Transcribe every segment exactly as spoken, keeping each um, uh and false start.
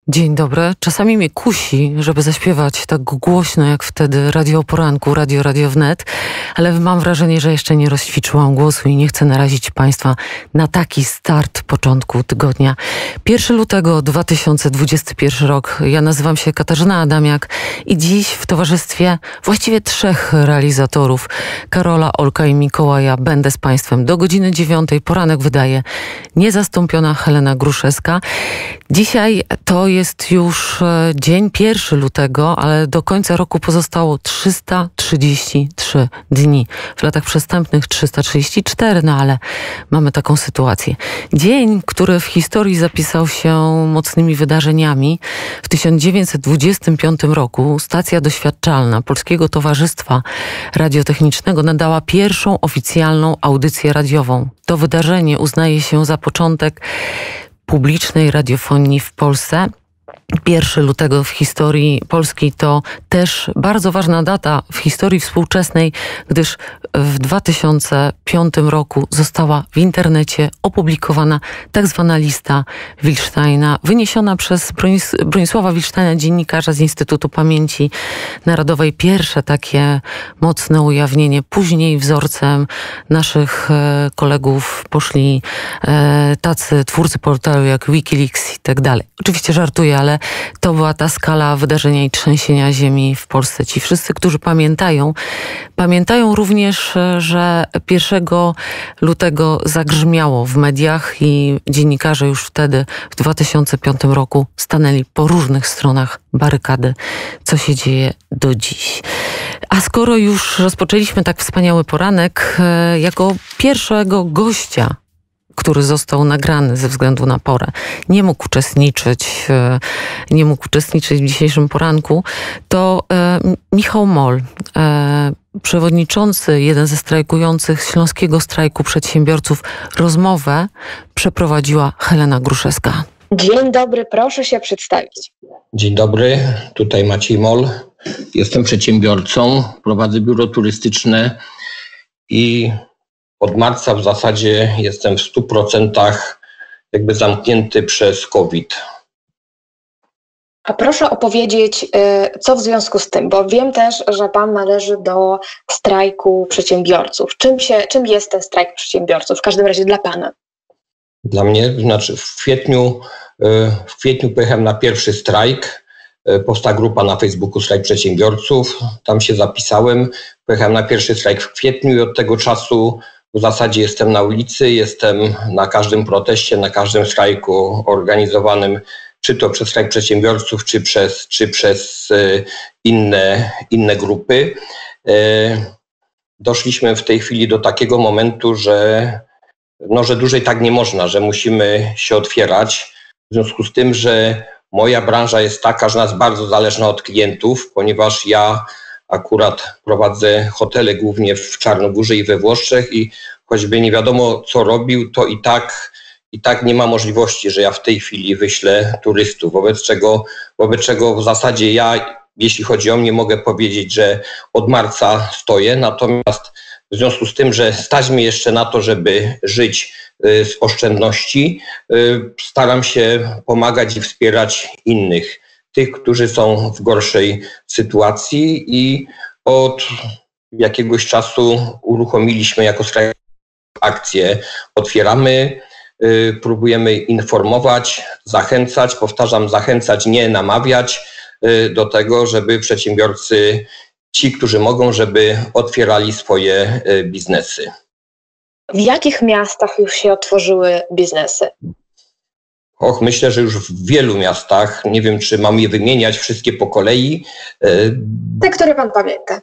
Dzień dobry. Czasami mnie kusi, żeby zaśpiewać tak głośno jak wtedy Radio o Poranku, Radio Radio Wnet, ale mam wrażenie, że jeszcze nie rozćwiczyłam głosu i nie chcę narazić Państwa na taki start początku tygodnia. pierwszego lutego dwa tysiące dwudziesty pierwszy rok. Ja nazywam się Katarzyna Adamiak i dziś w towarzystwie właściwie trzech realizatorów, Karola, Olka i Mikołaja, będę z Państwem do godziny dziewiątej. Poranek wydaje niezastąpiona Helena Gruszewska. Dzisiaj to jest już dzień pierwszego lutego, ale do końca roku pozostało trzysta trzydzieści trzy dni. W latach przestępnych trzysta trzydzieści cztery, no ale mamy taką sytuację. Dzień, który w historii zapisał się mocnymi wydarzeniami. W tysiąc dziewięćset dwudziestym piątym roku stacja doświadczalna Polskiego Towarzystwa Radiotechnicznego nadała pierwszą oficjalną audycję radiową. To wydarzenie uznaje się za początek publicznej radiofonii w Polsce. pierwszego lutego w historii Polski to też bardzo ważna data w historii współczesnej, gdyż w dwa tysiące piątym roku została w internecie opublikowana tak zwana lista Wilsztajna, wyniesiona przez Bronis- Bronisława Wilsztajna, dziennikarza z Instytutu Pamięci Narodowej. Pierwsze takie mocne ujawnienie. Później wzorcem naszych e, kolegów poszli e, tacy twórcy portalu jak Wikileaks i tak dalej. Oczywiście żartuję, ale to była ta skala wydarzenia i trzęsienia ziemi w Polsce. Ci wszyscy, którzy pamiętają, pamiętają również, że pierwszego lutego zagrzmiało w mediach i dziennikarze już wtedy, w dwa tysiące piątym roku, stanęli po różnych stronach barykady, co się dzieje do dziś. A skoro już rozpoczęliśmy tak wspaniały poranek, jako pierwszego gościa, który został nagrany ze względu na porę, nie mógł uczestniczyć, nie mógł uczestniczyć w dzisiejszym poranku, to e, Michał Moll, e, przewodniczący, jeden ze strajkujących z Śląskiego Strajku Przedsiębiorców. Rozmowę przeprowadziła Helena Gruszewska. Dzień dobry, proszę się przedstawić. Dzień dobry, tutaj Maciej Moll. Jestem przedsiębiorcą, prowadzę biuro turystyczne i od marca w zasadzie jestem w stu procentach jakby zamknięty przez COVID. A proszę opowiedzieć, co w związku z tym, bo wiem też, że pan należy do strajku przedsiębiorców. Czym, się, czym jest ten strajk przedsiębiorców, w każdym razie dla pana? Dla mnie, znaczy w kwietniu, w kwietniu pojechałem na pierwszy strajk. Powstała grupa na Facebooku Strajk Przedsiębiorców. Tam się zapisałem. Pojechałem na pierwszy strajk w kwietniu i od tego czasu w zasadzie jestem na ulicy, jestem na każdym proteście, na każdym strajku organizowanym, czy to przez strajk przedsiębiorców, czy przez, czy przez inne, inne grupy. Doszliśmy w tej chwili do takiego momentu, że, no, że dłużej tak nie można, że musimy się otwierać. W związku z tym, że moja branża jest taka, że nas bardzo zależna od klientów, ponieważ ja akurat prowadzę hotele głównie w Czarnogórze i we Włoszech i choćby nie wiadomo co robił, to i tak, i tak nie ma możliwości, że ja w tej chwili wyślę turystów. Wobec czego, wobec czego w zasadzie ja, jeśli chodzi o mnie, mogę powiedzieć, że od marca stoję. Natomiast w związku z tym, że stać mnie jeszcze na to, żeby żyć z oszczędności, staram się pomagać i wspierać innych. Tych, którzy są w gorszej sytuacji i od jakiegoś czasu uruchomiliśmy jako strajk akcję. Otwieramy, y, próbujemy informować, zachęcać, powtarzam, zachęcać, nie namawiać y, do tego, żeby przedsiębiorcy, ci, którzy mogą, żeby otwierali swoje y, biznesy. W jakich miastach już się otworzyły biznesy? Och, myślę, że już w wielu miastach, nie wiem, czy mam je wymieniać wszystkie po kolei. Te, które pan pamięta.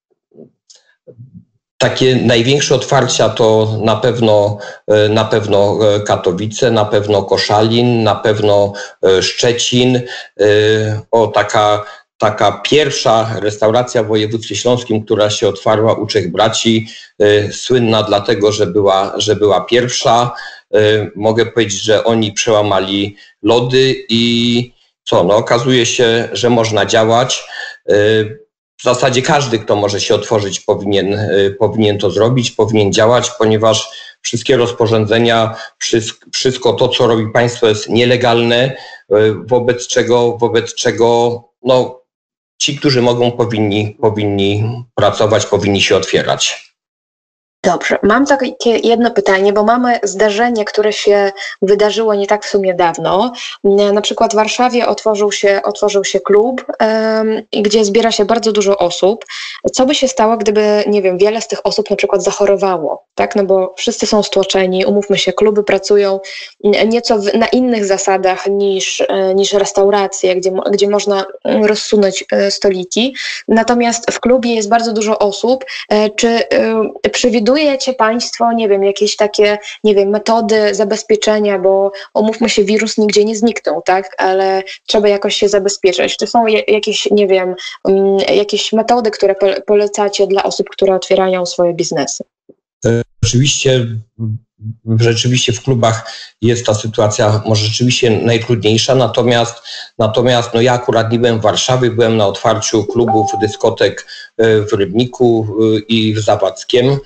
Takie największe otwarcia to na pewno, na pewno Katowice, na pewno Koszalin, na pewno Szczecin. O, taka, taka pierwsza restauracja w województwie śląskim, która się otwarła u Trzech Braci, słynna dlatego, że była, że była pierwsza. Mogę powiedzieć, że oni przełamali lody i co, no okazuje się, że można działać. W zasadzie każdy, kto może się otworzyć, powinien, powinien to zrobić, powinien działać, ponieważ wszystkie rozporządzenia, wszystko to, co robi państwo, jest nielegalne. wobec czego, wobec czego no, ci, którzy mogą, powinni, powinni pracować, powinni się otwierać. Dobrze, mam takie jedno pytanie, bo mamy zdarzenie, które się wydarzyło nie tak w sumie dawno. Na przykład w Warszawie otworzył się, otworzył się klub, um, gdzie zbiera się bardzo dużo osób. Co by się stało, gdyby, nie wiem, wiele z tych osób na przykład zachorowało, tak? No bo wszyscy są stłoczeni, umówmy się, kluby pracują nieco w, na innych zasadach niż, niż restauracje, gdzie, gdzie można rozsunąć stoliki. Natomiast w klubie jest bardzo dużo osób. Czy przewidujecie Państwo, nie wiem, jakieś takie, nie wiem, metody zabezpieczenia, bo omówmy się, wirus nigdzie nie zniknął, tak, ale trzeba jakoś się zabezpieczać. Czy są jakieś, nie wiem, jakieś metody, które polecacie dla osób, które otwierają swoje biznesy? Rzeczywiście, rzeczywiście w klubach jest ta sytuacja może rzeczywiście najtrudniejsza, natomiast, natomiast no ja akurat nie byłem w Warszawie, byłem na otwarciu klubów, dyskotek w Rybniku i w Zawadzkiem.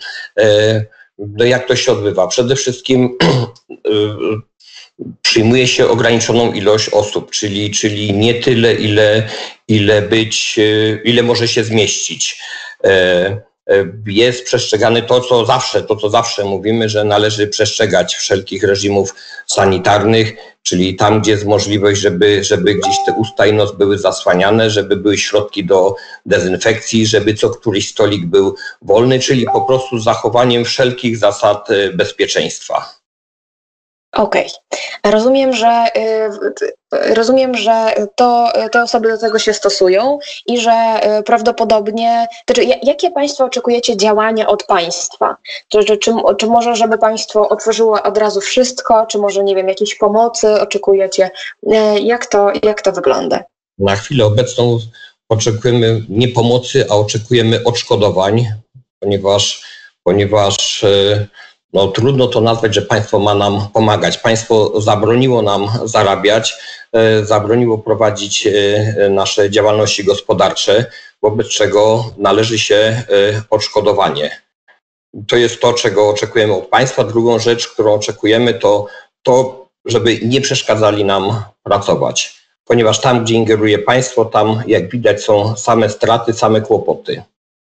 No jak to się odbywa? Przede wszystkim przyjmuje się ograniczoną ilość osób, czyli, czyli nie tyle, ile, ile być, ile może się zmieścić. Jest przestrzegane to, co zawsze, to, co zawsze mówimy, że należy przestrzegać wszelkich reżimów sanitarnych, czyli tam, gdzie jest możliwość, żeby, żeby gdzieś te usta i nos były zasłaniane, żeby były środki do dezynfekcji, żeby co któryś stolik był wolny, czyli po prostu z zachowaniem wszelkich zasad bezpieczeństwa. Okej. Okay. Rozumiem, że y, rozumiem, że to, te osoby do tego się stosują i że y, prawdopodobnie, to czy, jakie Państwo oczekujecie działania od państwa? Czy, czy, czy, czy może, żeby państwo otworzyło od razu wszystko, czy może, nie wiem, jakiejś pomocy oczekujecie? Y, jak to, jak to wygląda? Na chwilę obecną oczekujemy nie pomocy, a oczekujemy odszkodowań, ponieważ, ponieważ y, No, trudno to nazwać, że państwo ma nam pomagać. Państwo zabroniło nam zarabiać, e, zabroniło prowadzić e, nasze działalności gospodarcze, wobec czego należy się e, odszkodowanie. To jest to, czego oczekujemy od państwa. Drugą rzecz, którą oczekujemy, to to, żeby nie przeszkadzali nam pracować. Ponieważ tam, gdzie ingeruje państwo, tam, jak widać, są same straty, same kłopoty.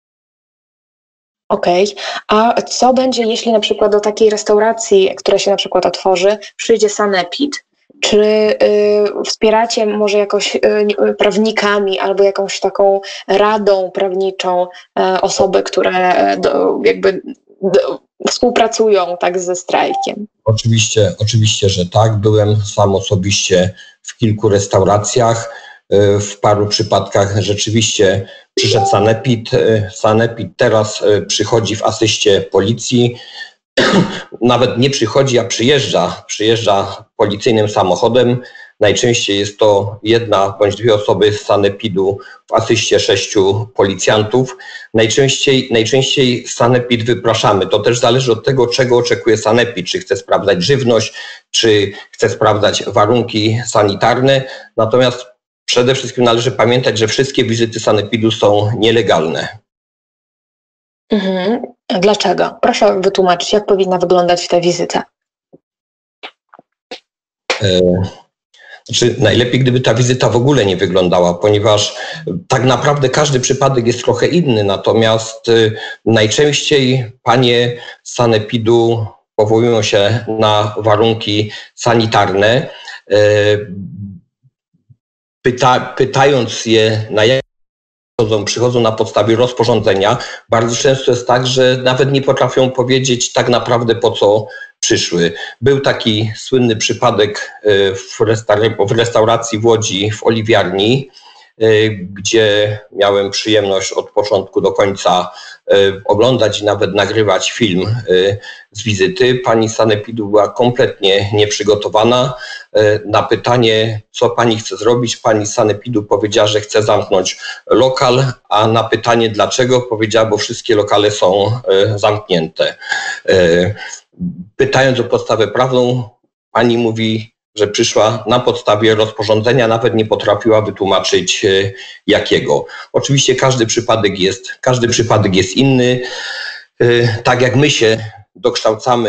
Okej, okay. A co będzie, jeśli na przykład do takiej restauracji, która się na przykład otworzy, przyjdzie sanepid? Czy y, wspieracie może jakoś y, prawnikami albo jakąś taką radą prawniczą y, osoby, które do, jakby do, współpracują tak ze strajkiem? Oczywiście, oczywiście, że tak. Byłem sam osobiście w kilku restauracjach. W paru przypadkach rzeczywiście przyszedł sanepid. Sanepid teraz przychodzi w asyście policji. Nawet nie przychodzi, a przyjeżdża. Przyjeżdża policyjnym samochodem. Najczęściej jest to jedna bądź dwie osoby z sanepidu w asyście sześciu policjantów. Najczęściej, najczęściej sanepid wypraszamy. To też zależy od tego, czego oczekuje sanepid. Czy chce sprawdzać żywność, czy chce sprawdzać warunki sanitarne. Natomiast przede wszystkim należy pamiętać, że wszystkie wizyty sanepidu są nielegalne. Mhm. Dlaczego? Proszę wytłumaczyć, jak powinna wyglądać ta wizyta. E, znaczy, najlepiej, gdyby ta wizyta w ogóle nie wyglądała, ponieważ tak naprawdę każdy przypadek jest trochę inny, natomiast e, najczęściej panie z sanepidu powołują się na warunki sanitarne, e, Pyta, pytając je, na jak przychodzą, przychodzą na podstawie rozporządzenia. Bardzo często jest tak, że nawet nie potrafią powiedzieć tak naprawdę, po co przyszły. Był taki słynny przypadek w, restaur- w restauracji w Łodzi, w Oliwiarni, gdzie miałem przyjemność od początku do końca oglądać i nawet nagrywać film z wizyty. Pani z sanepidu była kompletnie nieprzygotowana. Na pytanie, co pani chce zrobić, pani z sanepidu powiedziała, że chce zamknąć lokal, a na pytanie dlaczego powiedziała, bo wszystkie lokale są zamknięte. Pytając o podstawę prawną, pani mówi, że przyszła na podstawie rozporządzenia, nawet nie potrafiła wytłumaczyć jakiego. Oczywiście każdy przypadek jest, każdy przypadek jest inny. Tak jak my się dokształcamy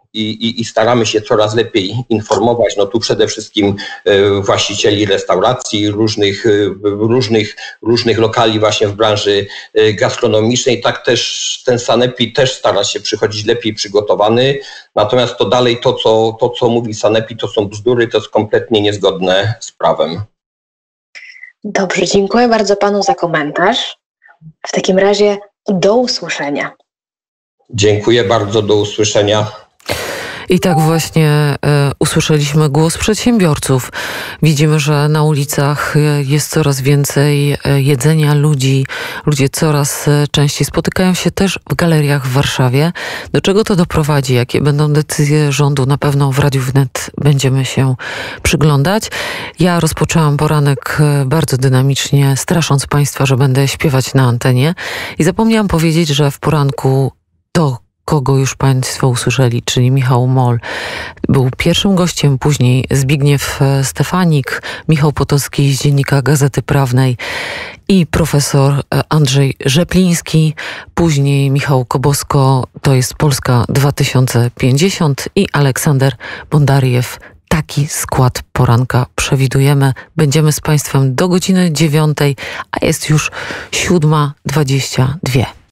i, i, i staramy się coraz lepiej informować. No tu przede wszystkim właścicieli restauracji, różnych, różnych, różnych lokali właśnie w branży gastronomicznej. Tak też ten Sanepid też stara się przychodzić lepiej przygotowany. Natomiast to dalej to, co, to, co mówi Sanepid, to są bzdury, to jest kompletnie niezgodne z prawem. Dobrze, dziękuję bardzo panu za komentarz. W takim razie do usłyszenia. Dziękuję bardzo, do usłyszenia. I tak właśnie e, usłyszeliśmy głos przedsiębiorców. Widzimy, że na ulicach jest coraz więcej jedzenia ludzi. Ludzie coraz częściej spotykają się też w galeriach w Warszawie. Do czego to doprowadzi? Jakie będą decyzje rządu? Na pewno w Radiu Wnet będziemy się przyglądać. Ja rozpoczęłam poranek bardzo dynamicznie, strasząc Państwa, że będę śpiewać na antenie. I zapomniałam powiedzieć, że w poranku to kogo już Państwo usłyszeli, czyli Michał Moll, był pierwszym gościem, później Zbigniew Stefanik, Michał Potocki z Dziennika Gazety Prawnej i profesor Andrzej Rzepliński, później Michał Kobosko, to jest Polska dwa tysiące pięćdziesiąt i Aleksander Bondariew. Taki skład poranka przewidujemy. Będziemy z Państwem do godziny dziewiątej, a jest już siódma dwadzieścia dwa.